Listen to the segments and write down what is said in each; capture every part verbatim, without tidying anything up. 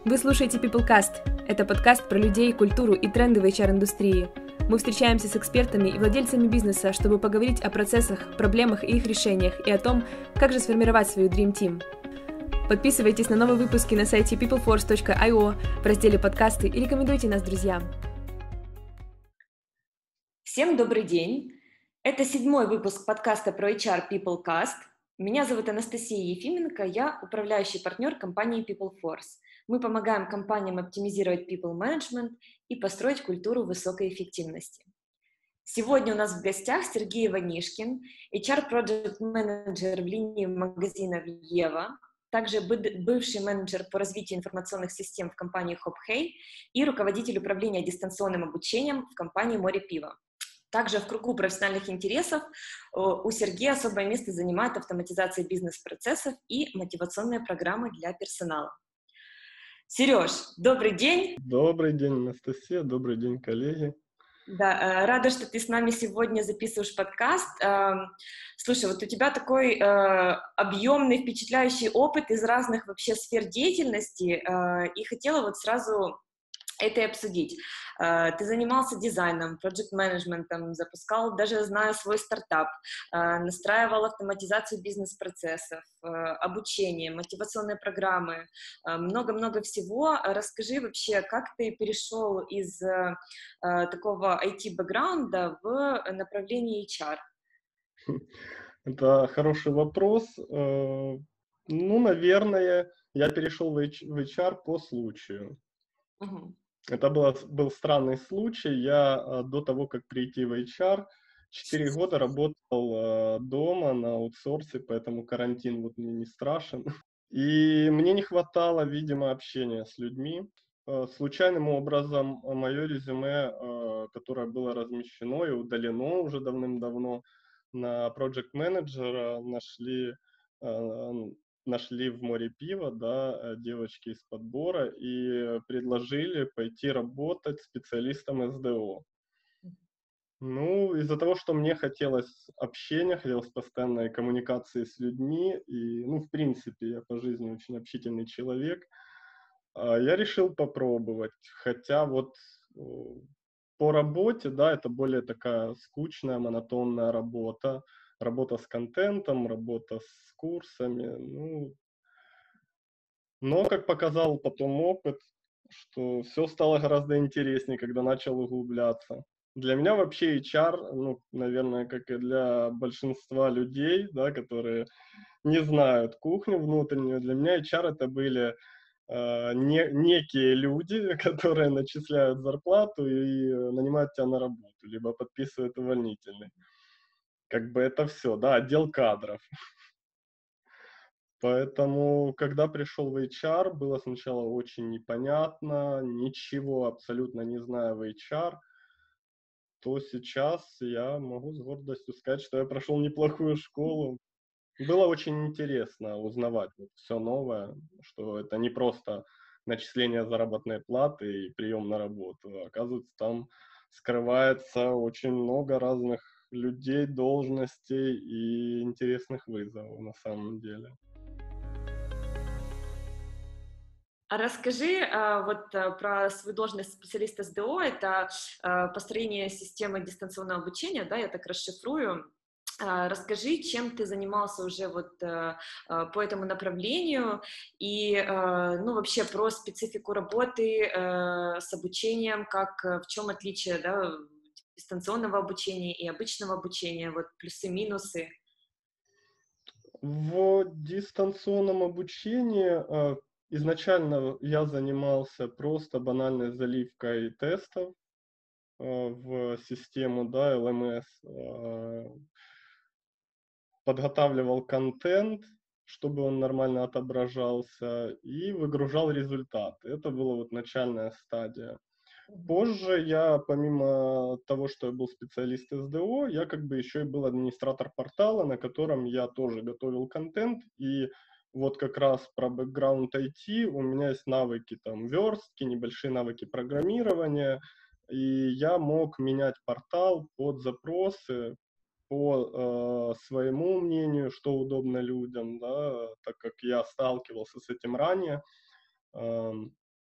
Вы слушаете PeopleCast. Это подкаст про людей, культуру и тренды в эйч ар-индустрии. Мы встречаемся с экспертами и владельцами бизнеса, чтобы поговорить о процессах, проблемах и их решениях, и о том, как же сформировать свою Dream Team. Подписывайтесь на новые выпуски на сайте peopleforce точка ай о в разделе «Подкасты» и рекомендуйте нас друзьям. Всем добрый день! Это седьмой выпуск подкаста про эйч ар PeopleCast. Меня зовут Анастасия Ефименко, я управляющий партнер компании PeopleForce. Мы помогаем компаниям оптимизировать people management и построить культуру высокой эффективности. Сегодня у нас в гостях Сергей Иванишкин, эйч ар Project Manager в линии магазинов Ева, также бывший менеджер по развитию информационных систем в компании HopHey и руководитель управления дистанционным обучением в компании Море Пива. Также в кругу профессиональных интересов у Сергея особое место занимает автоматизация бизнес-процессов и мотивационные программы для персонала. Сереж, добрый день! Добрый день, Анастасия, добрый день, коллеги. Да, рада, что ты с нами сегодня записываешь подкаст. Слушай, вот у тебя такой объемный, впечатляющий опыт из разных вообще сфер деятельности, и хотела вот сразу это и обсудить. Ты занимался дизайном, проект-менеджментом, запускал, даже знаю, свой стартап, настраивал автоматизацию бизнес-процессов, обучение, мотивационные программы, много-много всего. Расскажи вообще, как ты перешел из такого ай ти-бэкграунда в направление эйч ар? Это хороший вопрос. Ну, наверное, я перешел в эйч ар по случаю. Угу. Это было, был странный случай. Я до того, как прийти в эйч ар, четыре года работал дома на аутсорсе, поэтому карантин вот мне не страшен. И мне не хватало, видимо, общения с людьми. Случайным образом мое резюме, которое было размещено и удалено уже давным-давно, на проект-менеджера нашли, нашли в Море Пива, да, девочки из подбора, и предложили пойти работать специалистом эс дэ о. Ну, из-за того, что мне хотелось общения, хотелось постоянной коммуникации с людьми, и, ну, в принципе, я по жизни очень общительный человек, я решил попробовать. Хотя вот по работе, да, это более такая скучная, монотонная работа, работа с контентом, работа с курсами, ну, но, как показал потом опыт, что все стало гораздо интереснее, когда начал углубляться. Для меня вообще эйч ар, ну, наверное, как и для большинства людей, да, которые не знают кухню внутреннюю, для меня эйч ар это были э, не, некие люди, которые начисляют зарплату и нанимают тебя на работу, либо подписывают увольнительный. Как бы это все, да, отдел кадров. Поэтому, когда пришел в эйч ар, было сначала очень непонятно, ничего абсолютно не знаю в эйч ар, то сейчас я могу с гордостью сказать, что я прошел неплохую школу. Было очень интересно узнавать вот все новое, что это не просто начисление заработной платы и прием на работу. Оказывается, там скрывается очень много разных людей, должностей и интересных вызовов на самом деле. А расскажи вот про свою должность специалиста эс дэ о, это построение системы дистанционного обучения, да, я так расшифрую. Расскажи, чем ты занимался уже вот по этому направлению и, ну, вообще про специфику работы с обучением, как, в чем отличие, да, дистанционного обучения и обычного обучения, вот плюсы-минусы. В дистанционном обучении изначально я занимался просто банальной заливкой тестов в систему, да, эл эм эс, подготавливал контент, чтобы он нормально отображался, и выгружал результаты. Это была вот начальная стадия. Позже я, помимо того, что я был специалист эс дэ о, я как бы еще и был администратор портала, на котором я тоже готовил контент, и вот как раз про бэкграунд ай ти у меня есть навыки там верстки, небольшие навыки программирования, и я мог менять портал под запросы, по э, своему мнению, что удобно людям, да, так как я сталкивался с этим ранее. Э,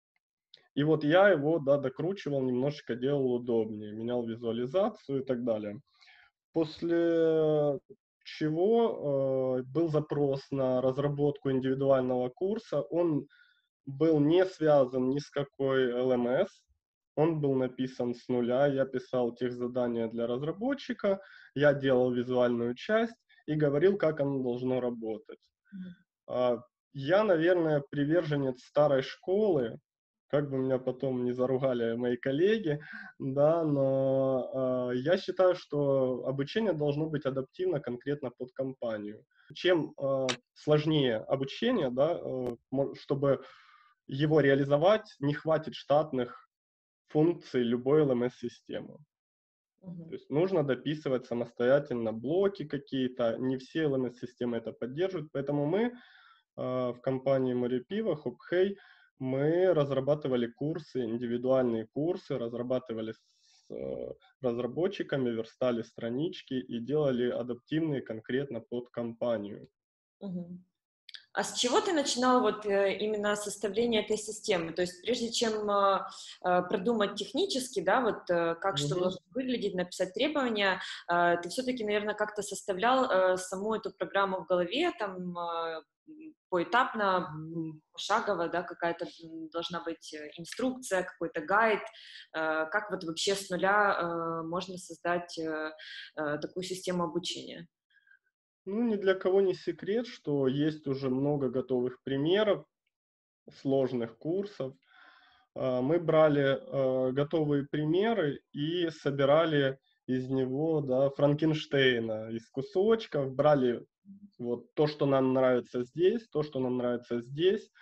И вот я его, да, докручивал, немножечко делал удобнее, менял визуализацию и так далее. После чего э, был запрос на разработку индивидуального курса. Он был не связан ни с какой эл эм эс, он был написан с нуля, я писал тех задания для разработчика, я делал визуальную часть и говорил, как оно должно работать. Mm-hmm. Я, наверное, приверженец старой школы, как бы меня потом не заругали мои коллеги, да, но э, я считаю, что обучение должно быть адаптивно конкретно под компанию. Чем э, сложнее обучение, да, э, чтобы его реализовать, не хватит штатных функций любой эл эм эс-системы. Uh-huh. То есть нужно дописывать самостоятельно блоки какие-то, не все эл эм эс-системы это поддерживают, поэтому мы э, в компании Море Пива, HopHey, мы разрабатывали курсы, индивидуальные курсы, разрабатывали с э, разработчиками, верстали странички и делали адаптивные конкретно под компанию. Uh-huh. А с чего ты начинал вот э, именно составление этой системы? То есть прежде чем э, э, продумать технически, да, вот э, как mm-hmm. что должно выглядеть, написать требования, э, ты все-таки, наверное, как-то составлял э, саму эту программу в голове, там э, поэтапно, пошагово, да, какая-то должна быть инструкция, какой-то гайд, э, как вот вообще с нуля э, можно создать э, э, такую систему обучения? Ну, ни для кого не секрет, что есть уже много готовых примеров сложных курсов. Мы брали готовые примеры и собирали из него, да, Франкенштейна из кусочков, брали вот то, что нам нравится здесь, то, что нам нравится здесь.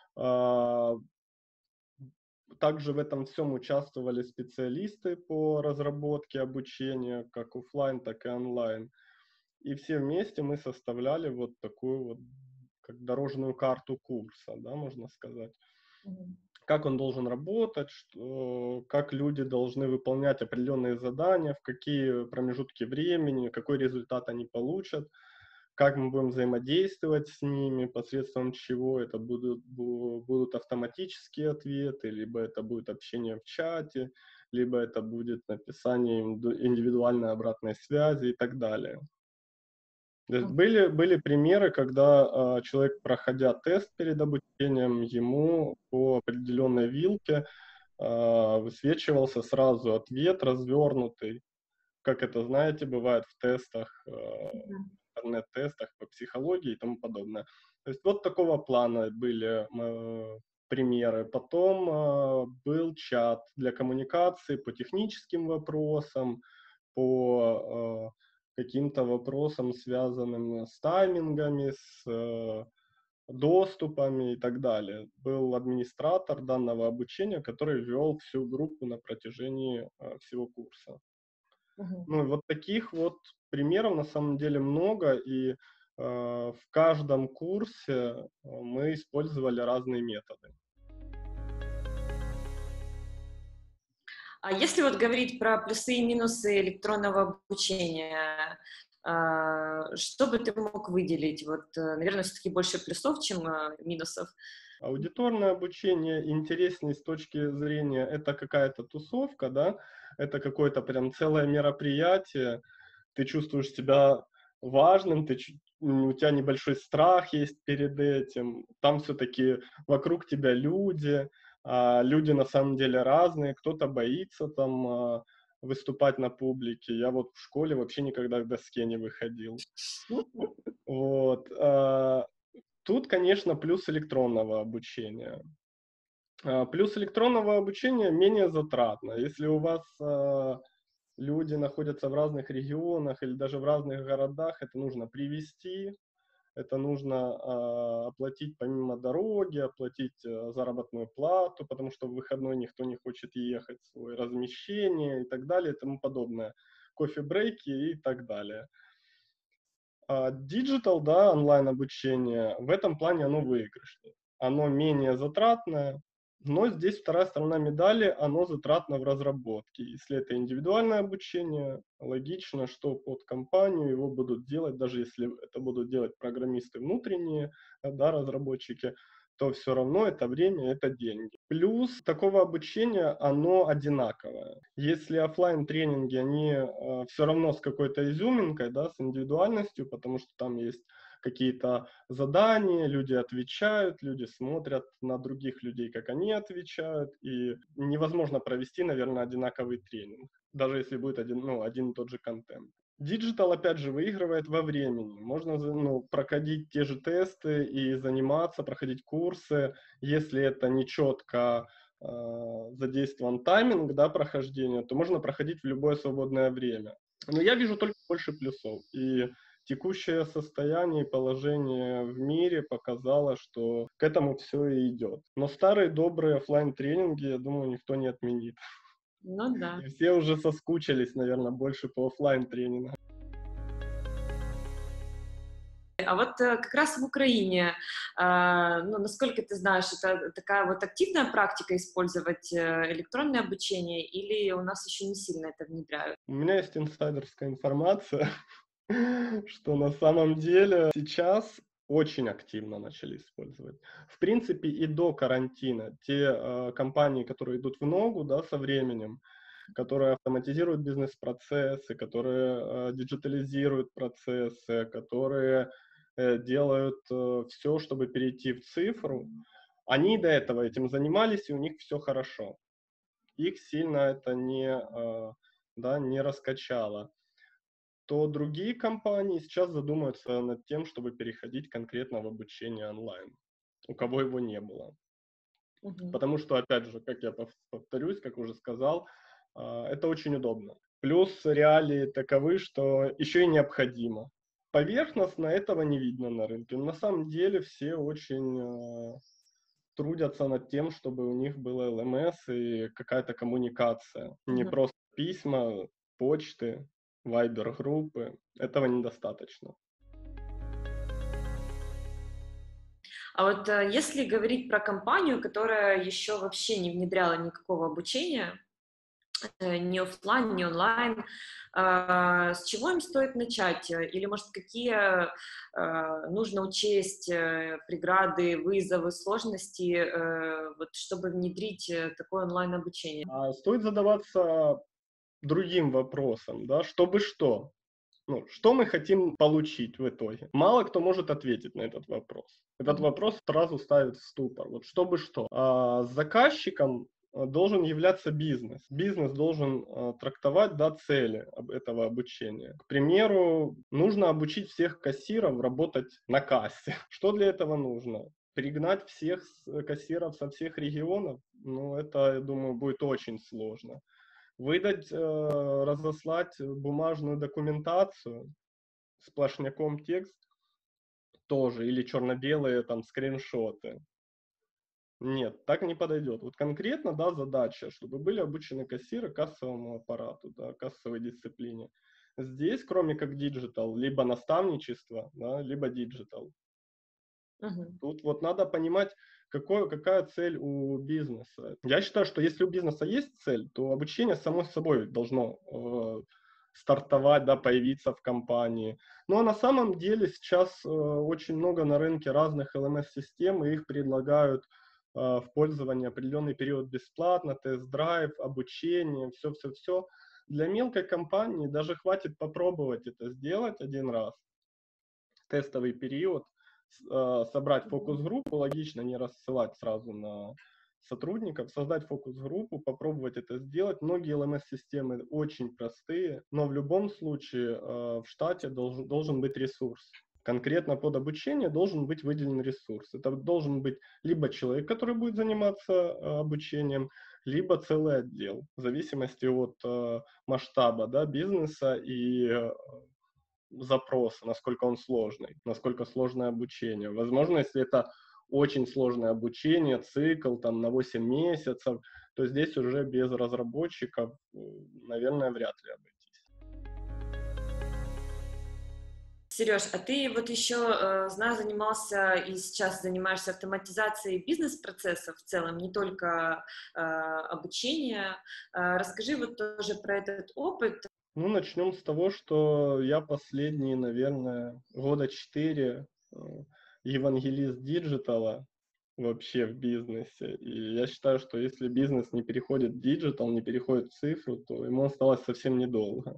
Также в этом всем участвовали специалисты по разработке обучения, как офлайн, так и онлайн. И все вместе мы составляли вот такую вот как дорожную карту курса, да, можно сказать. Mm-hmm. Как он должен работать, что, как люди должны выполнять определенные задания, в какие промежутки времени, какой результат они получат, как мы будем взаимодействовать с ними, посредством чего это будут, будут автоматические ответы, либо это будет общение в чате, либо это будет написание индивидуальной обратной связи и так далее. То есть были, были примеры, когда э, человек, проходя тест перед обучением, ему по определенной вилке э, высвечивался сразу ответ развернутый, как это, знаете, бывает в тестах, э, интернет-тестах по психологии и тому подобное. То есть вот такого плана были э, примеры. Потом э, был чат для коммуникации по техническим вопросам, по... Э, каким-то вопросам, связанным с таймингами, с э, доступами и так далее. Был администратор данного обучения, который вел всю группу на протяжении э, всего курса. Uh-huh. Ну и вот таких вот примеров на самом деле много, и э, в каждом курсе мы использовали разные методы. А если вот говорить про плюсы и минусы электронного обучения, что бы ты мог выделить? Вот, наверное, все-таки больше плюсов, чем минусов. Аудиторное обучение интереснее с точки зрения, это какая-то тусовка, да, это какое-то прям целое мероприятие, ты чувствуешь себя важным, ты, у тебя небольшой страх есть перед этим, там все-таки вокруг тебя люди, а люди на самом деле разные, кто-то боится там выступать на публике, я вот в школе вообще никогда к доске не выходил. Вот. Тут, конечно, плюс электронного обучения. Плюс электронного обучения менее затратно. Если у вас люди находятся в разных регионах или даже в разных городах, это нужно привезти, это нужно э, оплатить помимо дороги, оплатить э, заработную плату, потому что в выходной никто не хочет ехать, свое размещение и так далее и тому подобное, кофе-брейки и так далее. Диджитал, да, онлайн-обучение, в этом плане оно выигрышнее, оно менее затратное, но здесь вторая сторона медали, оно затратно в разработке. Если это индивидуальное обучение, логично, что под компанию его будут делать, даже если это будут делать программисты внутренние, да, разработчики, то все равно это время, это деньги. Плюс такого обучения, оно одинаковое. Если оффлайн тренинги, они э, все равно с какой-то изюминкой, да, с индивидуальностью, потому что там есть какие-то задания, люди отвечают, люди смотрят на других людей, как они отвечают, и невозможно провести, наверное, одинаковый тренинг, даже если будет один, ну, один и тот же контент. Диджитал, опять же, выигрывает во времени. Можно ну, проходить те же тесты и заниматься, проходить курсы, если это не четко э, задействован тайминг, да, прохождения, то можно проходить в любое свободное время. Но я вижу только больше плюсов. И текущее состояние и положение в мире показало, что к этому все и идет. Но старые добрые офлайн-тренинги, я думаю, никто не отменит. Ну да. И все уже соскучились, наверное, больше по офлайн-тренингам. А вот как раз в Украине, ну, насколько ты знаешь, это такая вот активная практика использовать электронное обучение, или у нас еще не сильно это внедряют? У меня есть инсайдерская информация, что на самом деле сейчас очень активно начали использовать. В принципе, и до карантина те э, компании, которые идут в ногу, да, со временем, которые автоматизируют бизнес-процессы, которые э, диджитализируют процессы, которые э, делают э, все, чтобы перейти в цифру, они до этого этим занимались, и у них все хорошо. Их сильно это не, э, да, не раскачало. То другие компании сейчас задумаются над тем, чтобы переходить конкретно в обучение онлайн, у кого его не было. Угу. Потому что, опять же, как я повторюсь, как уже сказал, это очень удобно. Плюс реалии таковы, что еще и необходимо. Поверхностно этого не видно на рынке. Но на самом деле все очень трудятся над тем, чтобы у них был эл эм эс и какая-то коммуникация. Не Угу. просто письма, почты, вайбер-группы. Этого недостаточно. А вот если говорить про компанию, которая еще вообще не внедряла никакого обучения, ни офлайн, ни онлайн, с чего им стоит начать? Или, может, какие нужно учесть преграды, вызовы, сложности, вот, чтобы внедрить такое онлайн-обучение? А стоит задаваться другим вопросом, да, чтобы что? Ну, что мы хотим получить в итоге? Мало кто может ответить на этот вопрос. Этот вопрос сразу ставит в ступор. Вот чтобы что? А заказчиком должен являться бизнес. Бизнес должен э, трактовать, да, цели этого обучения. К примеру, нужно обучить всех кассиров работать на кассе. Что для этого нужно? Пригнать всех кассиров со всех регионов? Ну, это, я думаю, будет очень сложно. Выдать, э, разослать бумажную документацию, сплошняком текст тоже, или черно-белые там скриншоты. Нет, так не подойдет. Вот конкретно, да, задача, чтобы были обучены кассиры кассовому аппарату, да, кассовой дисциплине. Здесь, кроме как диджитал, либо наставничество, да, либо диджитал. Uh-huh. Тут вот надо понимать, какой, какая цель у бизнеса. Я считаю, что если у бизнеса есть цель, то обучение само собой должно э, стартовать, да, появиться в компании. Ну а на самом деле сейчас э, очень много на рынке разных эл эм эс-систем, и их предлагают э, в пользовании определенный период бесплатно, тест-драйв, обучение, все-все-все. Для мелкой компании даже хватит попробовать это сделать один раз, тестовый период, собрать фокус-группу, логично не рассылать сразу на сотрудников, создать фокус-группу, попробовать это сделать. Многие эл эм эс-системы очень простые, но в любом случае в штате должен, должен быть ресурс. Конкретно под обучение должен быть выделен ресурс. Это должен быть либо человек, который будет заниматься обучением, либо целый отдел, в зависимости от масштаба, да, бизнеса и запроса, насколько он сложный, насколько сложное обучение. Возможно, если это очень сложное обучение, цикл там на восемь месяцев, то здесь уже без разработчиков, наверное, вряд ли обойтись. Сереж, а ты вот еще, знаю, занимался и сейчас занимаешься автоматизацией бизнес-процессов в целом, не только э, обучения. Расскажи вот тоже про этот опыт. Ну, начнем с того, что я последние, наверное, года четыре евангелист диджитала. вообще в бизнесе. И я считаю, что если бизнес не переходит в диджитал, не переходит в цифру, то ему осталось совсем недолго.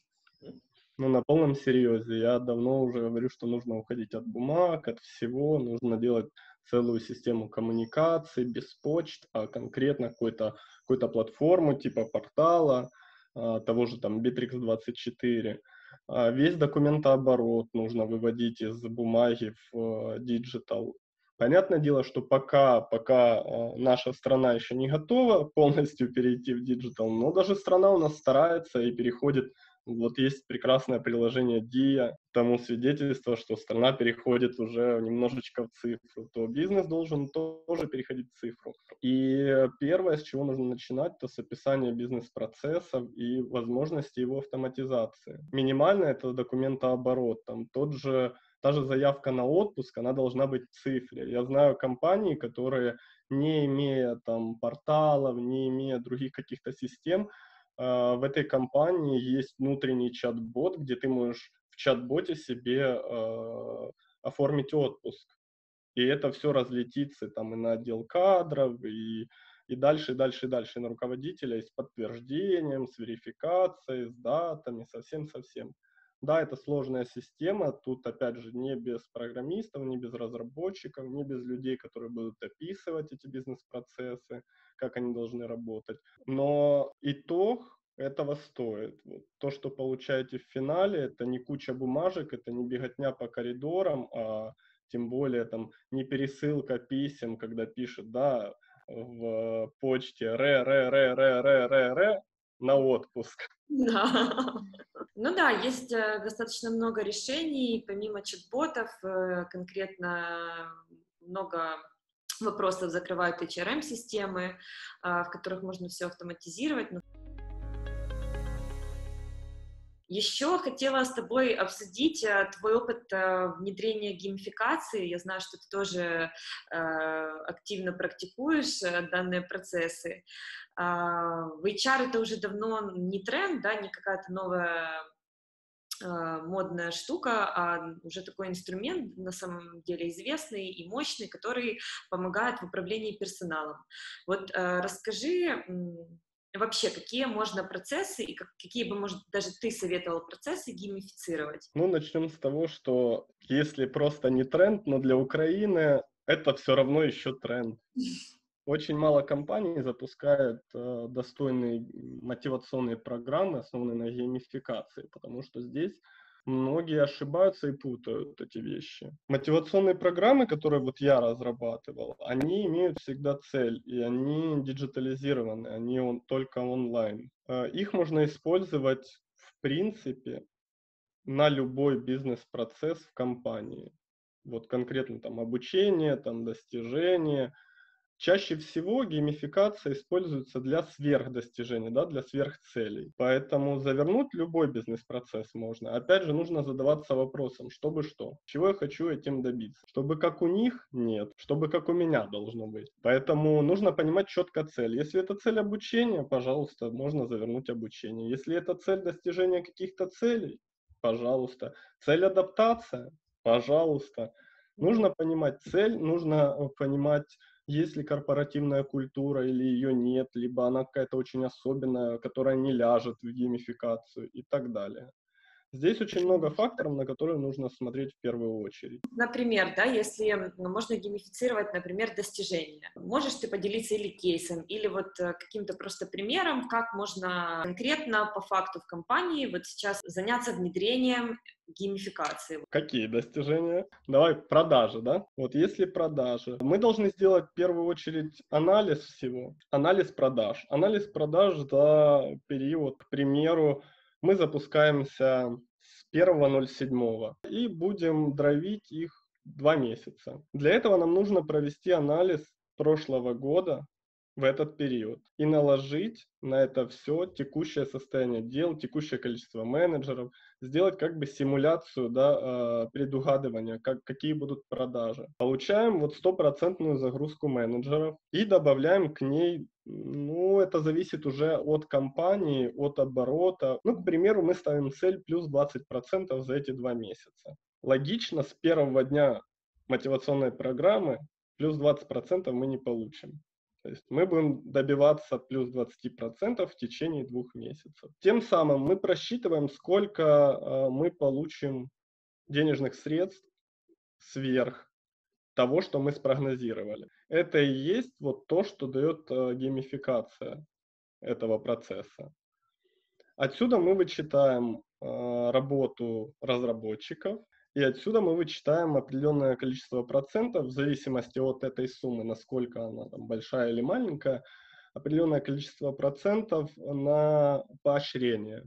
Ну, на полном серьезе. Я давно уже говорю, что нужно уходить от бумаг, от всего. Нужно делать целую систему коммуникаций без почт, а конкретно какую-то, какую-то платформу типа портала, а, того же там Битрикс двадцать четыре. А, весь документооборот нужно выводить из бумаги в диджитал. Понятное дело, что пока, пока э, наша страна еще не готова полностью перейти в диджитал, но даже страна у нас старается и переходит. Вот есть прекрасное приложение Dia, тому свидетельство, что страна переходит уже немножечко в цифру, то бизнес должен тоже переходить в цифру. И первое, с чего нужно начинать, это с описания бизнес-процессов и возможности его автоматизации. Минимально это документооборот, там тот же Та же заявка на отпуск, она должна быть в цифре. Я знаю компании, которые, не имея там порталов, не имея других каких-то систем, э, в этой компании есть внутренний чат-бот, где ты можешь в чат-боте себе э, оформить отпуск. И это все разлетится там и на отдел кадров, и, и дальше, и дальше, и дальше, и на руководителя, и с подтверждением, с верификацией, с датами, совсем-совсем. Да, это сложная система, тут, опять же, не без программистов, не без разработчиков, не без людей, которые будут описывать эти бизнес-процессы, как они должны работать. Но итог этого стоит. Вот. То, что получаете в финале, это не куча бумажек, это не беготня по коридорам, а тем более там не пересылка писем, когда пишут, да, в почте ре-ре-ре-ре-ре-ре-ре на отпуск. Да. Ну да, есть э, достаточно много решений, помимо чат-ботов, э, конкретно много вопросов закрывают эйч ар эм-системы, э, в которых можно все автоматизировать. Еще хотела с тобой обсудить э, твой опыт э, внедрения геймификации. Я знаю, что ты тоже э, активно практикуешь э, данные процессы. Uh, в эйч ар это уже давно не тренд, да, не какая-то новая uh, модная штука, а уже такой инструмент, на самом деле известный и мощный, который помогает в управлении персоналом. Вот uh, расскажи вообще, какие можно процессы и как, какие бы, может, даже ты советовал процессы геймифицировать? Ну, начнем с того, что если просто не тренд, но для Украины это все равно еще тренд. Очень мало компаний запускает э, достойные мотивационные программы, основанные на геймификации, потому что здесь многие ошибаются и путают эти вещи. Мотивационные программы, которые вот я разрабатывал, они имеют всегда цель, и они диджитализированы, они он, только онлайн. Э, их можно использовать в принципе на любой бизнес-процесс в компании. Вот конкретно там обучение, там достижение. Чаще всего геймификация используется для сверхдостижений, да, для сверхцелей. Поэтому завернуть любой бизнес-процесс можно. Опять же, нужно задаваться вопросом, чтобы что? Чего я хочу этим добиться? Чтобы как у них? Нет. Чтобы как у меня должно быть. Поэтому нужно понимать четко цель. Если это цель обучения, пожалуйста, можно завернуть обучение. Если это цель достижения каких-то целей, пожалуйста. Цель адаптация, пожалуйста. Нужно понимать цель, нужно понимать, есть ли корпоративная культура или ее нет, либо она какая-то очень особенная, которая не ляжет в геймификацию и так далее. Здесь очень много факторов, на которые нужно смотреть в первую очередь. Например, да, если можно геймифицировать, например, достижения. Можешь ты поделиться или кейсом, или вот каким-то просто примером, как можно конкретно по факту в компании вот сейчас заняться внедрением геймификации? Какие достижения? Давай, продажи, да? Вот если продажи, мы должны сделать в первую очередь анализ всего, анализ продаж. Анализ продаж за период, к примеру, мы запускаемся с первого ноль седьмого и будем дровить их два месяца. Для этого нам нужно провести анализ прошлого года в этот период и наложить на это все текущее состояние дел, текущее количество менеджеров, сделать как бы симуляцию, да, предугадывания, как, какие будут продажи. Получаем вот стопроцентную загрузку менеджеров и добавляем к ней, ну, это зависит уже от компании, от оборота. Ну, к примеру, мы ставим цель плюс двадцать процентов за эти два месяца. Логично с первого дня мотивационной программы плюс двадцать процентов мы не получим. То есть мы будем добиваться плюс двадцать процентов в течение двух месяцев. Тем самым мы просчитываем, сколько э, мы получим денежных средств сверх того, что мы спрогнозировали. Это и есть вот то, что дает э, геймификация этого процесса. Отсюда мы вычитаем э, работу разработчиков, и отсюда мы вычитаем определенное количество процентов в зависимости от этой суммы, насколько она там большая или маленькая, определенное количество процентов на поощрение.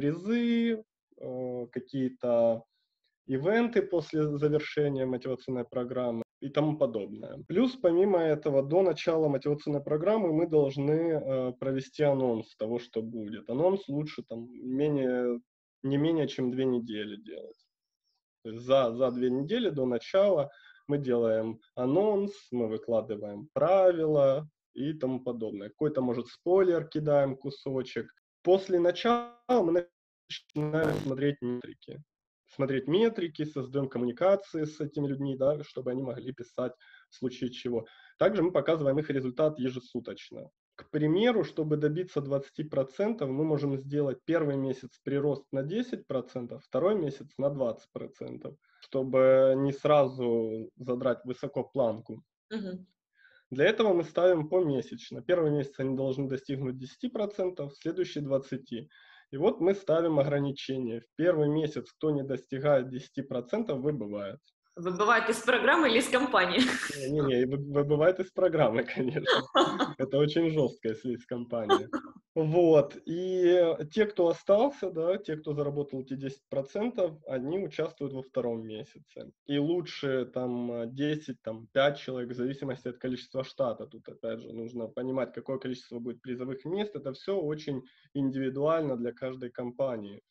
Призы, э, какие-то ивенты после завершения мотивационной программы и тому подобное. Плюс, помимо этого, до начала мотивационной программы мы должны э, провести анонс того, что будет. Анонс лучше там, менее, не менее чем две недели делать. То есть за, за две недели до начала мы делаем анонс, мы выкладываем правила и тому подобное. Какой-то, может, спойлер кидаем, кусочек. После начала мы начинаем смотреть метрики. Смотреть метрики, создаем коммуникации с этими людьми, да, чтобы они могли писать в случае чего. Также мы показываем их результат ежесуточно. К примеру, чтобы добиться двадцати процентов, мы можем сделать первый месяц прирост на десять процентов, второй месяц на двадцать процентов, чтобы не сразу задрать высоко планку. Угу. Для этого мы ставим помесячно. Первый месяц они должны достигнуть десяти процентов, следующий двадцати процентов. И вот мы ставим ограничение. В первый месяц, кто не достигает десяти процентов, выбывает. Выбывает из программы или из компании? Не-не, выбывает из программы, конечно. Это очень жестко, если из компании. Вот. И те, кто остался, да, те, кто заработал эти десять процентов, они участвуют во втором месяце. И лучше там десять, там пять человек, в зависимости от количества штата. Тут, опять же, нужно понимать, какое количество будет призовых мест. Это все очень индивидуально для каждой компании.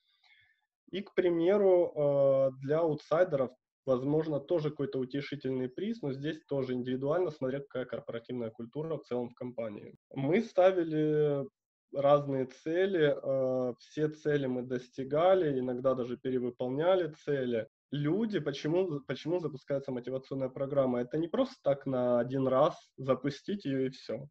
И, к примеру, для аутсайдеров возможно, тоже какой-то утешительный приз, но здесь тоже индивидуально, смотря какая корпоративная культура в целом в компании. Мы ставили разные цели, все цели мы достигали, иногда даже перевыполняли цели. Люди, почему, почему запускается мотивационная программа? Это не просто так на один раз запустить ее и все.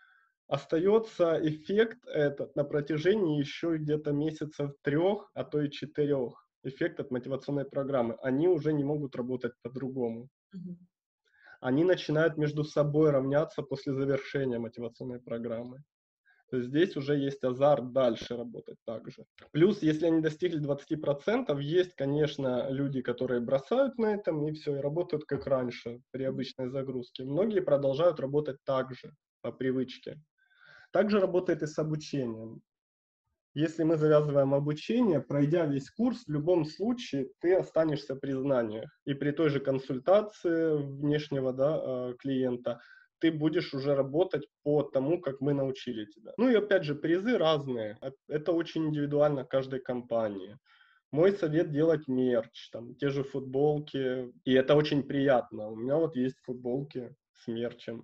Остается эффект этот на протяжении еще где-то месяцев трех, а то и четырех. Эффект от мотивационной программы. Они уже не могут работать по-другому. Mm-hmm. Они начинают между собой равняться после завершения мотивационной программы. То есть здесь уже есть азарт дальше работать также. Плюс, если они достигли двадцати процентов, есть, конечно, люди, которые бросают на этом и все, и работают как раньше при обычной загрузке. Многие продолжают работать так же, по привычке. Также работает и с обучением. Если мы завязываем обучение, пройдя весь курс, в любом случае ты останешься при знаниях. И при той же консультации внешнего, да, клиента ты будешь уже работать по тому, как мы научили тебя. Ну и опять же, призы разные. Это очень индивидуально каждой компании. Мой совет — делать мерч, там, те же футболки. И это очень приятно. У меня вот есть футболки с мерчем.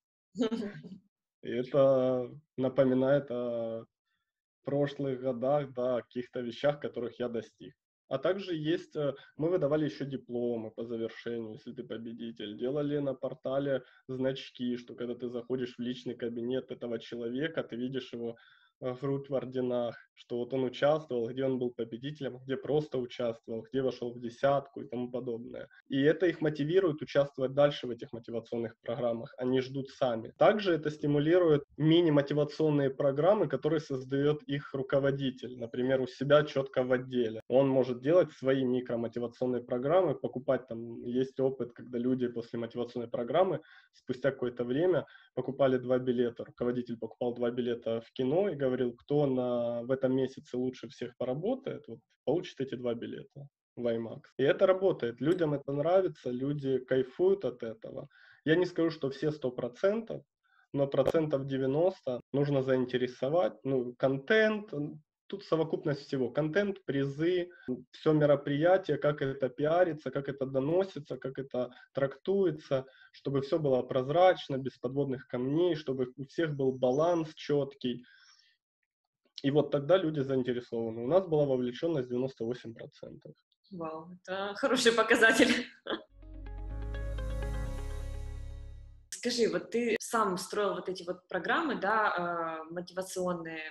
И это напоминает о прошлых годах, да, о каких-то вещах, которых я достиг. А также есть, мы выдавали еще дипломы по завершению, если ты победитель. Делали на портале значки, что когда ты заходишь в личный кабинет этого человека, ты видишь его грудь в орденах, что вот он участвовал, где он был победителем, где просто участвовал, где вошел в десятку и тому подобное. И это их мотивирует участвовать дальше в этих мотивационных программах. Они ждут сами. Также это стимулирует мини-мотивационные программы, которые создает их руководитель. Например, у себя четко в отделе. Он может делать свои микромотивационные программы, покупать там, есть опыт, когда люди после мотивационной программы спустя какое-то время покупали два билета. Руководитель покупал два билета в кино и говорил, кто на, в этом месяце лучше всех поработает, вот, получит эти два билета в IMAX. И это работает. Людям это нравится, люди кайфуют от этого. Я не скажу, что все сто процентов, но процентов девяносто нужно заинтересовать. Ну, контент, тут совокупность всего. Контент, призы, все мероприятие, как это пиарится, как это доносится, как это трактуется, чтобы все было прозрачно, без подводных камней, чтобы у всех был баланс четкий. И вот тогда люди заинтересованы. У нас была вовлеченность девяносто восемь процентов. Вау, это хороший показатель. Скажи, вот ты сам строил вот эти вот программы, да, э, мотивационные,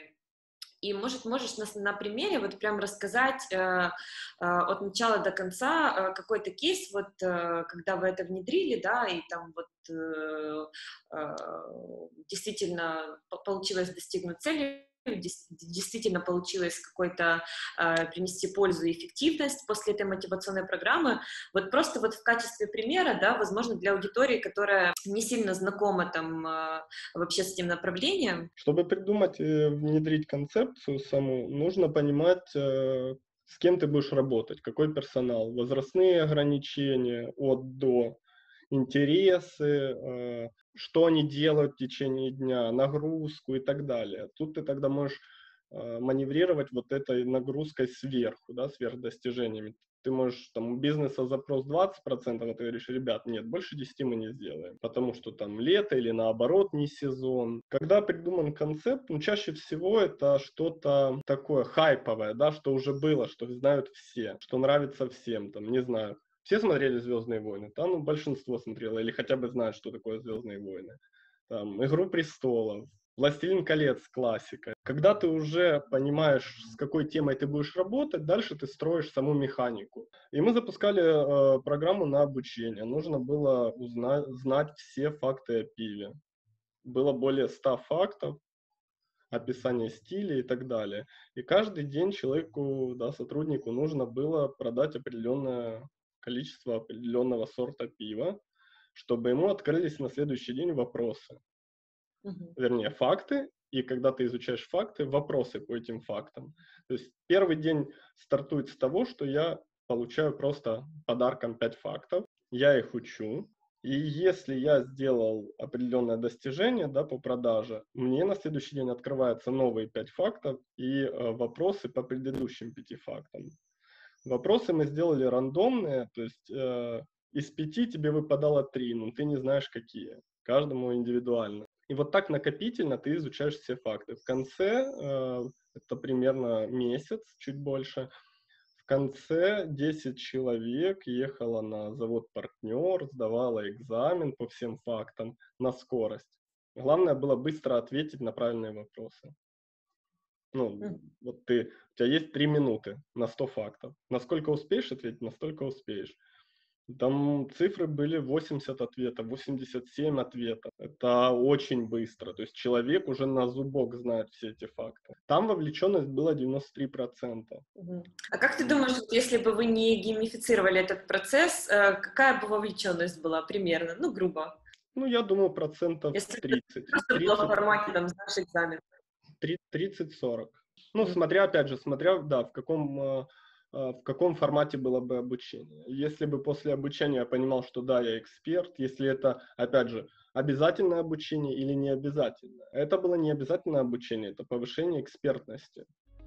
и, может, можешь на, на примере вот прям рассказать э, э, от начала до конца э, какой-то кейс, вот э, когда вы это внедрили, да, и там вот э, э, действительно по- получилось достигнуть цели, дес- действительно получилось какой-то э, принести пользу и эффективность после этой мотивационной программы. Вот просто вот в качестве примера, да, возможно, для аудитории, которая не сильно знакома там э, вообще с этим направлением. Чтобы придумать и внедрить концепцию саму, нужно понимать, э, с кем ты будешь работать, какой персонал, возрастные ограничения от до, интересы, э, что они делают в течение дня, нагрузку и так далее. Тут ты тогда можешь э, маневрировать вот этой нагрузкой сверху, да, сверхдостижениями. Ты можешь, там, у бизнеса запрос двадцать процентов, а ты говоришь, ребят, нет, больше десяти мы не сделаем, потому что там лето или наоборот не сезон. Когда придуман концепт, ну, чаще всего это что-то такое хайповое, да, что уже было, что знают все, что нравится всем, там, не знаю. Все смотрели «Звездные войны»? Да, ну, большинство смотрело, или хотя бы знают, что такое «Звездные войны». Там, «Игру престолов», «Властелин колец» классика. Когда ты уже понимаешь, с какой темой ты будешь работать, дальше ты строишь саму механику. И мы запускали э, программу на обучение. Нужно было узнать, знать все факты о пиве. Было более ста фактов, описание стиля и так далее. И каждый день человеку, да, сотруднику нужно было продать определенное количество определенного сорта пива, чтобы ему открылись на следующий день вопросы. Мгм. Вернее, факты, и когда ты изучаешь факты, вопросы по этим фактам. То есть первый день стартует с того, что я получаю просто подарком пять фактов, я их учу, и если я сделал определенное достижение, да, по продаже, мне на следующий день открываются новые пять фактов и э, вопросы по предыдущим пяти фактам. Вопросы мы сделали рандомные, то есть э, из пяти тебе выпадало три, но ты не знаешь какие, каждому индивидуально. И вот так накопительно ты изучаешь все факты. В конце, э, это примерно месяц, чуть больше, в конце десять человек ехало на завод-партнер, сдавало экзамен по всем фактам на скорость. Главное было быстро ответить на правильные вопросы. Ну, Мгм. вот ты, у тебя есть три минуты на сто фактов. Насколько успеешь ответить, настолько успеешь. Там цифры были восемьдесят ответов, восемьдесят семь ответов. Это очень быстро. То есть человек уже на зубок знает все эти факты. Там вовлеченность была девяносто три процента. Мгм. А как ты думаешь, вот если бы вы не геймифицировали этот процесс, э, какая бы вовлеченность была примерно, ну, грубо? Ну, я думаю, процентов Если бы это тридцать. просто было в тридцать, формате, там, знаешь, экзамен. тридцать сорок. Ну, Мгм. смотря, опять же, смотря, да, в каком, э, э, в каком формате было бы обучение. Если бы после обучения я понимал, что да, я эксперт, если это, опять же, обязательное обучение или не обязательное. Это было не обязательное обучение, это повышение экспертности.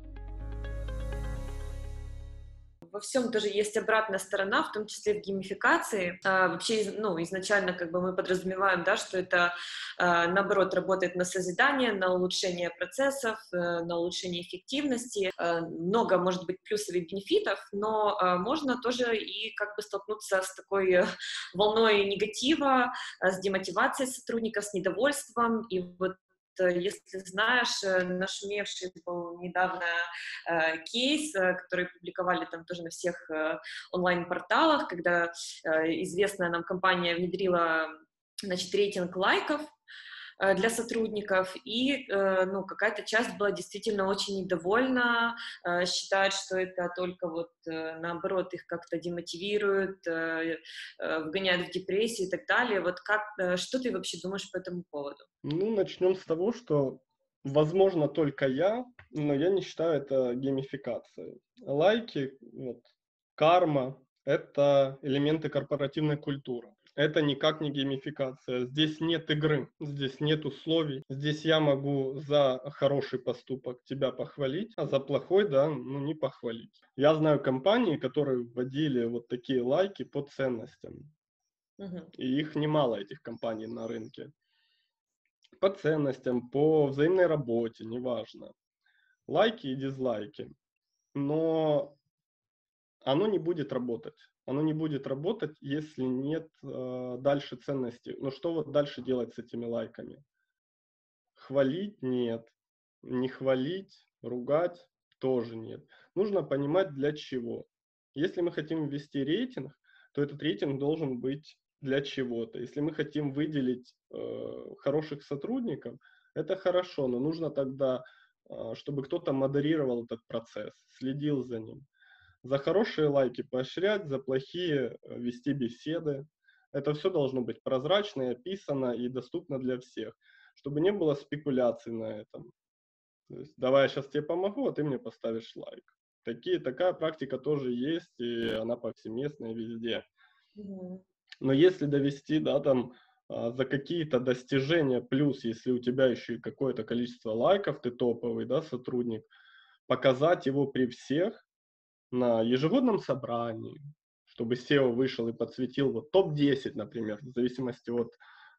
Во всем тоже есть обратная сторона, в том числе в геймификации. А, вообще, из- ну, изначально как бы мы подразумеваем, да, что это, а, наоборот, работает на созидание, на улучшение процессов, э, на улучшение эффективности. А, много, может быть, плюсов и бенефитов, но а, можно тоже и как бы столкнуться с такой э, волной негатива, а, с демотивацией сотрудников, с недовольством. И вот э, если знаешь, э, нашумевший был недавно э, кейс, э, который публиковали там тоже на всех э, онлайн-порталах, когда э, известная нам компания внедрила, значит, рейтинг лайков э, для сотрудников, и э, ну, какая-то часть была действительно очень недовольна, э, считает, что это только вот э, наоборот их как-то демотивирует, э, э, вгоняет в депрессию и так далее. Вот как, э, что ты вообще думаешь по этому поводу? Ну, начнем с того, что, возможно, только я, но я не считаю это геймификацией. Лайки, вот, карма — это элементы корпоративной культуры. Это никак не геймификация. Здесь нет игры, здесь нет условий. Здесь я могу за хороший поступок тебя похвалить, а за плохой, да, ну, не похвалить. Я знаю компании, которые вводили вот такие лайки по ценностям. Мгм. И их немало, этих компаний на рынке. По ценностям, по взаимной работе, неважно. Лайки и дизлайки. Но оно не будет работать. Оно не будет работать, если нет э, дальше ценности. Но что вот дальше делать с этими лайками? Хвалить нет. Не хвалить, ругать тоже нет. Нужно понимать, для чего. Если мы хотим ввести рейтинг, то этот рейтинг должен быть для чего-то. Если мы хотим выделить э, хороших сотрудников, это хорошо, но нужно тогда, э, чтобы кто-то модерировал этот процесс, следил за ним. За хорошие лайки поощрять, за плохие э, вести беседы. Это все должно быть прозрачно, и описано и доступно для всех, чтобы не было спекуляций на этом. То есть, давай я сейчас тебе помогу, а ты мне поставишь лайк. Такие, такая практика тоже есть, и она повсеместная везде. Мгм. Но если довести, да, там, а, за какие-то достижения, плюс, если у тебя еще и какое-то количество лайков, ты топовый, да, сотрудник, показать его при всех на ежегодном собрании, чтобы сео вышел и подсветил вот топ десять, например, в зависимости от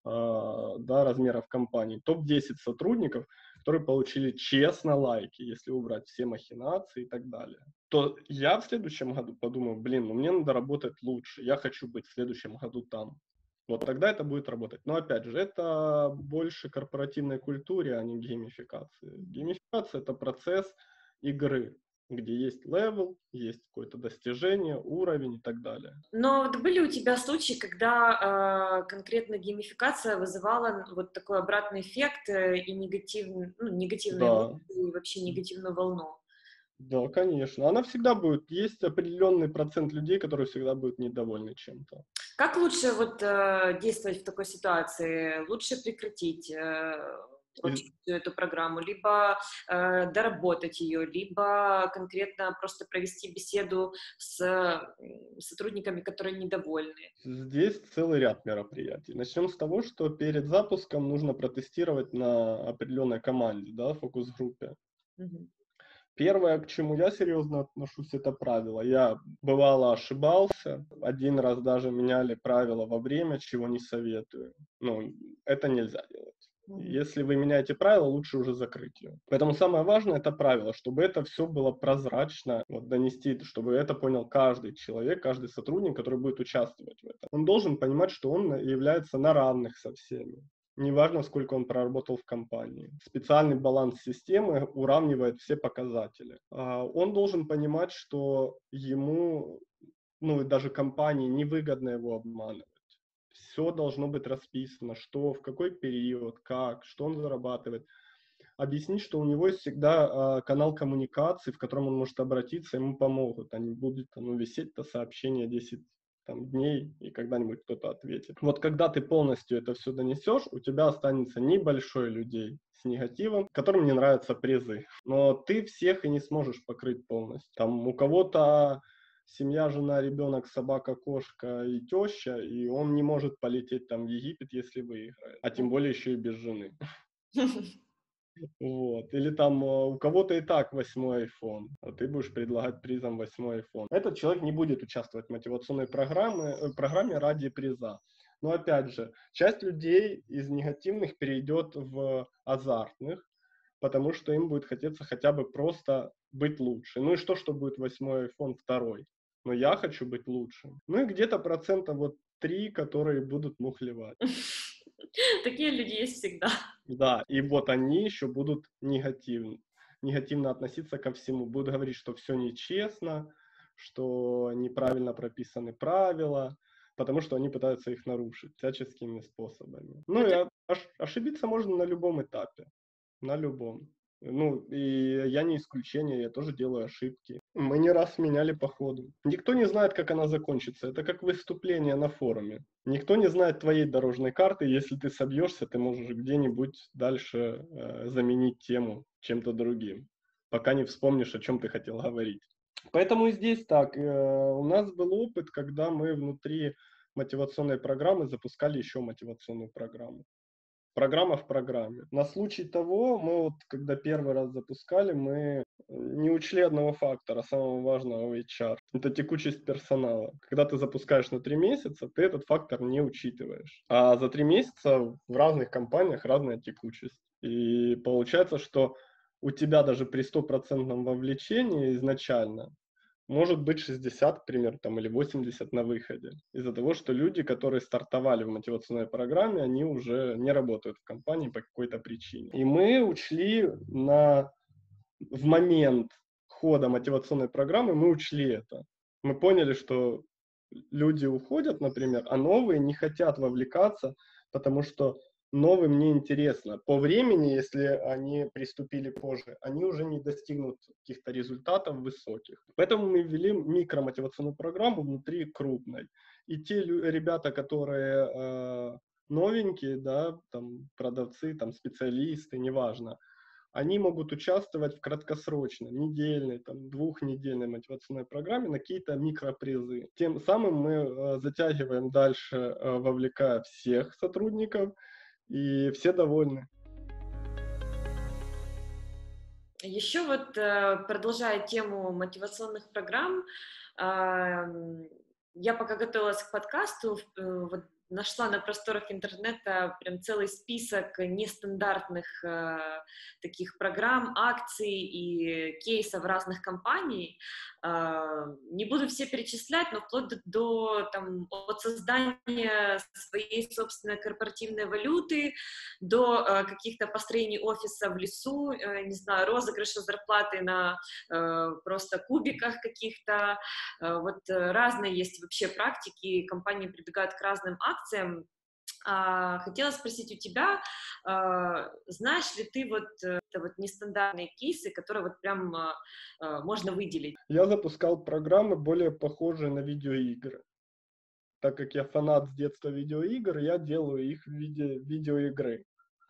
а, да, размеров компании, топ десять сотрудников, которые получили честно лайки, если убрать все махинации и так далее, то я в следующем году подумаю, блин, ну мне надо работать лучше, я хочу быть в следующем году там. Вот тогда это будет работать. Но опять же, это больше корпоративной культуре, а не геймификации. Геймификация – это процесс игры, где есть левел, есть какое-то достижение, уровень и так далее. Но вот были у тебя случаи, когда э, конкретно геймификация вызывала вот такой обратный эффект э, и негативный, ну, негативные Да, эмоции, и вообще негативную волну? да, конечно. Она всегда будет. Есть определенный процент людей, которые всегда будут недовольны чем-то. Как лучше вот э, действовать в такой ситуации? Лучше прекратить э, И всю эту программу, либо э, доработать ее, либо конкретно просто провести беседу с м, сотрудниками, которые недовольны. здесь целый ряд мероприятий. Начнем с того, что перед запуском нужно протестировать на определенной команде, да, фокус-группе. Мгм. Первое, к чему я серьезно отношусь, это правила. Я бывало ошибался, один раз даже меняли правила во время, чего не советую. Ну, это нельзя делать. Мгм. Если вы меняете правила, лучше уже закрыть ее. Поэтому самое важное это правило, чтобы это все было прозрачно, вот донести, чтобы это понял каждый человек, каждый сотрудник, который будет участвовать в этом. Он должен понимать, что он является на равных со всеми. Неважно, сколько он проработал в компании. Специальный баланс системы уравнивает все показатели. А, Он должен понимать, что ему, ну и даже компании, невыгодно его обманывать. Все должно быть расписано, что, в какой период, как, что он зарабатывает. Объяснить, что у него есть всегда а, канал коммуникации, в котором он может обратиться, ему помогут. Они будут ну, висеть-то сообщения десять там, дней, и когда-нибудь кто-то ответит. Вот когда ты полностью это все донесешь, у тебя останется небольшой людей с негативом, которым не нравятся призы. Но ты всех и не сможешь покрыть полностью. Там у кого-то семья, жена, ребенок, собака, кошка и теща, и он не может полететь там в Египет, если выиграет. А тем более еще и без жены. Вот. Или там э, у кого-то и так восьмой iPhone, а ты будешь предлагать призом восьмой iPhone. Этот человек не будет участвовать в мотивационной программе, э, программе ради приза. Но опять же, часть людей из негативных перейдет в азартных, потому что им будет хотеться хотя бы просто быть лучше. Ну и что, что будет восьмой iPhone второй? Но я хочу быть лучшим. Ну и где-то процентов вот три, которые будут мухлевать. Такие люди есть всегда. Да, и вот они еще будут негативно, негативно относиться ко всему, будут говорить, что все нечестно, что неправильно прописаны правила, потому что они пытаются их нарушить всяческими способами. Ну Вот и это- о- ош- ошибиться можно на любом этапе, на любом. Ну, и я не исключение, я тоже делаю ошибки. Мы не раз меняли по ходу. Никто не знает, как она закончится. Это как выступление на форуме. Никто не знает твоей дорожной карты. Если ты собьешься, ты можешь где-нибудь дальше э, заменить тему чем-то другим, пока не вспомнишь, о чем ты хотел говорить. Поэтому и здесь так. Э, у нас был опыт, когда мы внутри мотивационной программы запускали еще мотивационную программу. Программа в программе. На случай того, мы вот, когда первый раз запускали, мы не учли одного фактора, самого важного в эйч ар. Это текучесть персонала. Когда ты запускаешь на три месяца, ты этот фактор не учитываешь. А за три месяца в разных компаниях разная текучесть. И получается, что у тебя даже при стопроцентном вовлечении изначально может быть шестьдесят, к примеру, там, или восемьдесят на выходе. Из-за того, что люди, которые стартовали в мотивационной программе, они уже не работают в компании по какой-то причине. И мы учли на... в момент хода мотивационной программы, мы учли это. Мы поняли, что люди уходят, например, а новые не хотят вовлекаться, потому что новым неинтересно. По времени, если они приступили позже, они уже не достигнут каких-то результатов высоких. Поэтому мы ввели микромотивационную программу внутри крупной. И те ребята, которые э, новенькие, да, там, продавцы, там, специалисты, неважно, они могут участвовать в краткосрочной, недельной, там, двухнедельной мотивационной программе на какие-то микропризы. Тем самым мы э, затягиваем дальше, э, вовлекая всех сотрудников, и все довольны. Еще вот, продолжая тему мотивационных программ, я пока готовилась к подкасту, вот, нашла на просторах интернета прям целый список нестандартных э, таких программ, акций и кейсов разных компаний. Э, не буду все перечислять, но вплоть до, до там, от создания своей собственной корпоративной валюты до э, каких-то построений офиса в лесу, э, не знаю, розыгрыша зарплаты на э, просто кубиках каких-то. Э, вот э, разные есть вообще практики, компании прибегают к разным акциям. Хотела спросить у тебя, знаешь ли ты вот, это вот нестандартные кейсы, которые вот прям можно выделить? Я запускал программы, более похожие на видеоигры. Так как я фанат с детства видеоигр, я делаю их в виде видеоигры.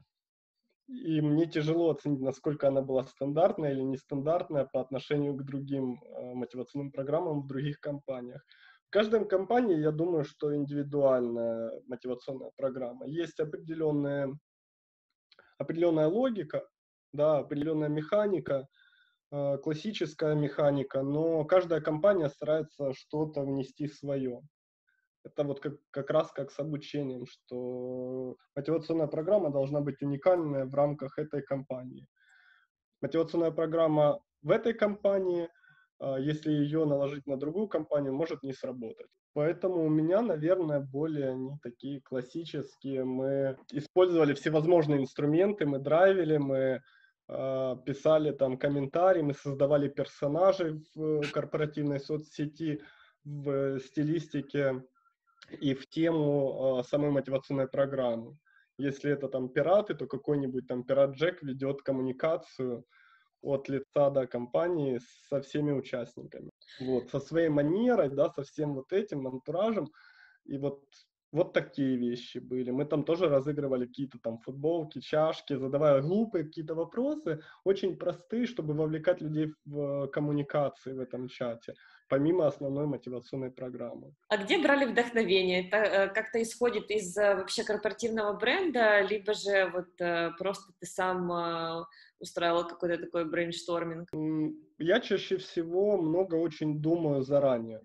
И мне тяжело оценить, насколько она была стандартная или нестандартная по отношению к другим мотивационным программам в других компаниях. В каждой компании, я думаю, что индивидуальная мотивационная программа. Есть определенная, определенная логика, да, определенная механика, э, классическая механика, но каждая компания старается что-то внести свое. Это вот как, как раз как с обучением, что мотивационная программа должна быть уникальная в рамках этой компании. Мотивационная программа в этой компании, если ее наложить на другую компанию, может не сработать. Поэтому у меня, наверное, более они такие классические. Мы использовали всевозможные инструменты, мы драйвили, мы э, писали там комментарии, мы создавали персонажей в корпоративной соцсети, в стилистике и в тему э, самой мотивационной программы. Если это там пираты, то какой-нибудь там пират Джек ведет коммуникацию от лица до компании со всеми участниками. Вот, со своей манерой, да, со всем вот этим антуражем. И вот, вот такие вещи были. Мы там тоже разыгрывали какие-то там футболки, чашки, задавая глупые какие-то вопросы, очень простые, чтобы вовлекать людей в коммуникации в этом чате, помимо основной мотивационной программы. А где брали вдохновение? Это как-то исходит из вообще корпоративного бренда, либо же вот просто ты сам устраивал какой-то такой брейншторминг? Я чаще всего много очень думаю заранее.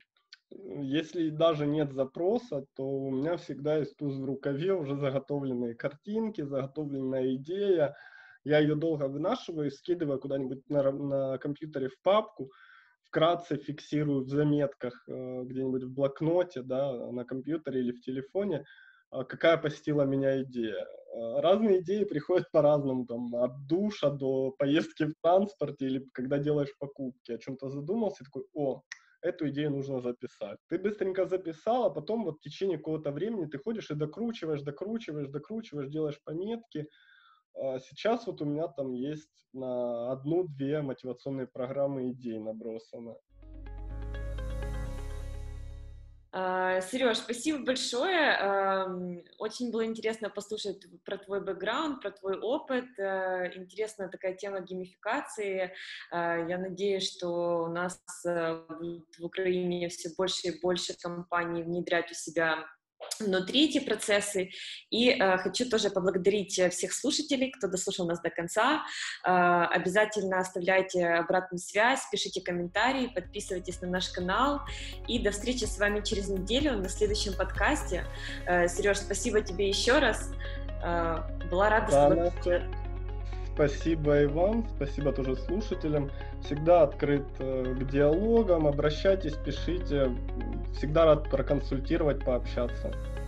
Если даже нет запроса, то у меня всегда есть туз в рукаве, уже заготовленные картинки, заготовленная идея. Я ее долго вынашиваю, скидываю куда-нибудь на, на компьютере в папку, вкратце фиксирую в заметках э, где-нибудь в блокноте, да, на компьютере или в телефоне, э, какая посетила меня идея. Э, разные идеи приходят по-разному, там, от душа до поездки в транспорте или когда делаешь покупки, о чем-то задумался, такой, о, эту идею нужно записать. Ты быстренько записал, а потом вот в течение какого-то времени ты ходишь и докручиваешь, докручиваешь, докручиваешь, делаешь пометки. Сейчас вот у меня там есть на одну-две мотивационные программы идей набросано. Сереж, спасибо большое. Очень было интересно послушать про твой бэкграунд, про твой опыт. Интересная такая тема геймификации. Я надеюсь, что у нас в Украине все больше и больше компаний внедрять у себя внутри эти процессы. И э, хочу тоже поблагодарить всех слушателей, кто дослушал нас до конца. Э, обязательно оставляйте обратную связь, пишите комментарии, подписывайтесь на наш канал. И до встречи с вами через неделю на следующем подкасте. Э, Сереж, спасибо тебе еще раз. Э, была рада да, с тобой. Настя, Спасибо и вам, спасибо тоже слушателям. Всегда открыт к диалогам, обращайтесь, пишите. Всегда рад проконсультировать, пообщаться.